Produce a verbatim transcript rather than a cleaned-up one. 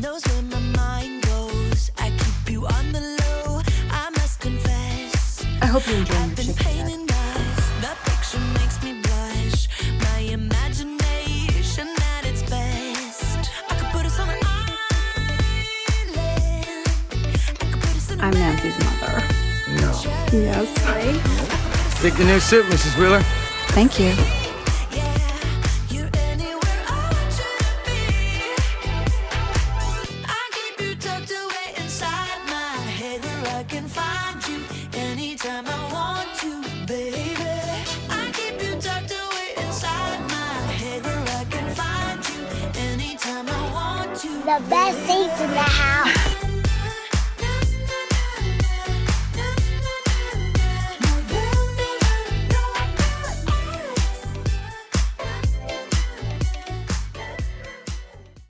knows where my mind goes. I keep you on the low, I must confess. I hope you enjoy I've your been chicken painting eyes, the picture makes me blush. My imagination at its best. I could put us on an island. I could put us in a I'm Nancy's mother. No. Yes. Right? Take the new suit, Missus Wheeler. Thank you. I can find you anytime I want to, baby. I keep you tucked away inside my head where I can find you anytime I want to. The best seats in the house.